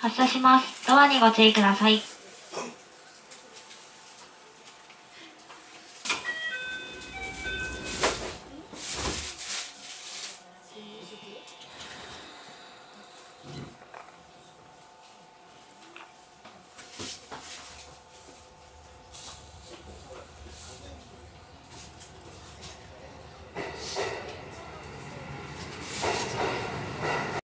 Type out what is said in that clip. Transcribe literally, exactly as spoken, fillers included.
発車します。ドアにご注意ください。